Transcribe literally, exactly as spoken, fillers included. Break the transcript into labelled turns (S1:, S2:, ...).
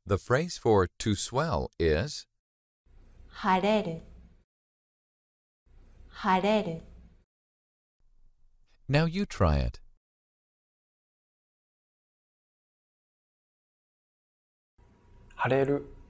S1: The phrase for to swell is
S2: 晴れる晴れる
S1: Now you try it.
S3: 晴れる